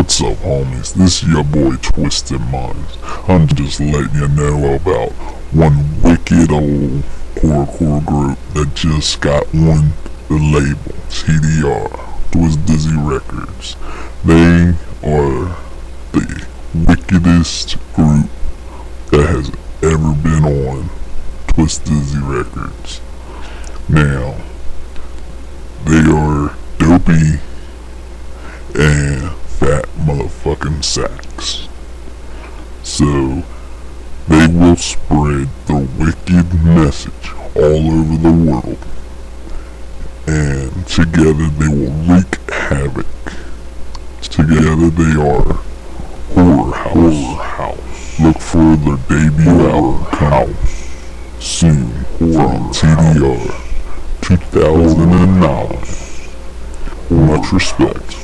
What's up, homies? This is your boy Twisted Minds. I'm just letting you know about one wicked old horrorcore group that just got on the label TDR, Twystedizzy Records. They are the wickedest group that has ever been on Twystedizzy Records. Now, they are dopey and fat motherfucking sacks. So, they will spread the wicked message all over the world. And together they will wreak havoc. Together they are HorrorHouse. Look for their debut album coming soon from TDR 2009. Much respect.